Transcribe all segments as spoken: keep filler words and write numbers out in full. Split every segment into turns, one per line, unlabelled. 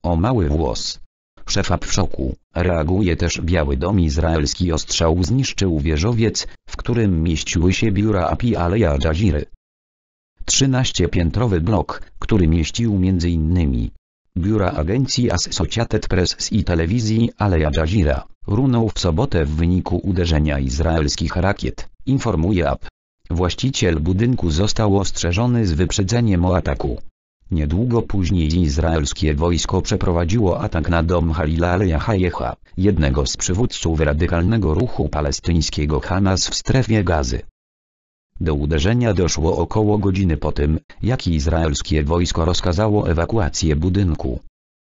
O mały włos. Szefab w szoku. Reaguje też Biały Dom izraelski. Ostrzał zniszczył wieżowiec, w którym mieściły się biura A P I Aleja Jaziry. trzynastopiętrowy blok, który mieścił między innymi biura agencji Associated Press i telewizji Aleja Jazira, runął w sobotę w wyniku uderzenia izraelskich rakiet, informuje A P. Właściciel budynku został ostrzeżony z wyprzedzeniem o ataku. Niedługo później izraelskie wojsko przeprowadziło atak na dom Halila Aleja Hajecha, jednego z przywódców radykalnego ruchu palestyńskiego Hamas w strefie Gazy. Do uderzenia doszło około godziny po tym, jak izraelskie wojsko rozkazało ewakuację budynku.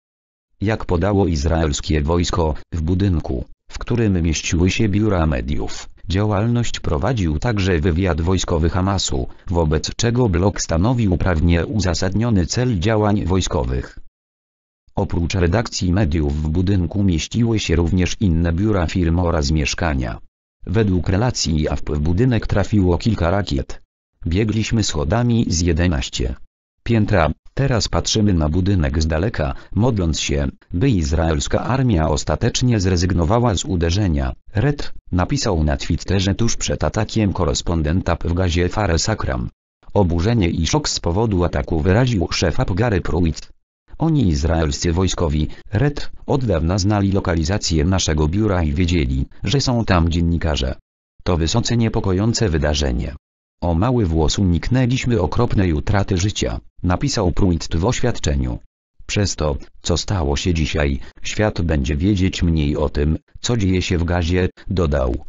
Jak podało izraelskie wojsko, w budynku, w którym mieściły się biura mediów, działalność prowadził także wywiad wojskowy Hamasu, wobec czego blok stanowił prawnie uzasadniony cel działań wojskowych. Oprócz redakcji mediów w budynku mieściły się również inne biura firm oraz mieszkania. Według relacji A F P w budynek trafiło kilka rakiet. Biegliśmy schodami z jedenastego piętra, teraz patrzymy na budynek z daleka, modląc się, by izraelska armia ostatecznie zrezygnowała z uderzenia. Red napisał na Twitterze tuż przed atakiem korespondent A P w Gazie Fares Akram. Oburzenie i szok z powodu ataku wyraził szef A P Gary Pruitt. Oni izraelscy wojskowi, Red, od dawna znali lokalizację naszego biura i wiedzieli, że są tam dziennikarze. To wysoce niepokojące wydarzenie. O mały włos uniknęliśmy okropnej utraty życia, napisał Pruitt w oświadczeniu. Przez to, co stało się dzisiaj, świat będzie wiedzieć mniej o tym, co dzieje się w Gazie, dodał.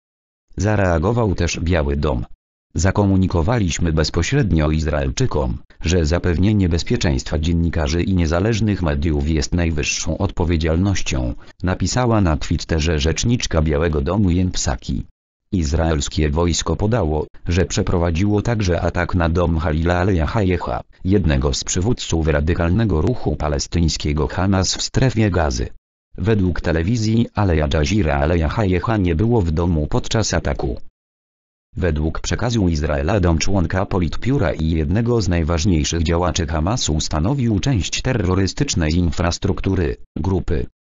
Zareagował też Biały Dom. Zakomunikowaliśmy bezpośrednio Izraelczykom, że zapewnienie bezpieczeństwa dziennikarzy i niezależnych mediów jest najwyższą odpowiedzialnością, napisała na Twitterze rzeczniczka Białego Domu Jen Psaki. Izraelskie wojsko podało, że przeprowadziło także atak na dom Halila Aleja Hajecha, jednego z przywódców radykalnego ruchu palestyńskiego Hamas w strefie Gazy. Według telewizji Aleja Jazira Aleja Hajecha nie było w domu podczas ataku. Według przekazu Izraela dom członka politbiura i jednego z najważniejszych działaczy Hamasu stanowił część terrorystycznej infrastruktury grupy.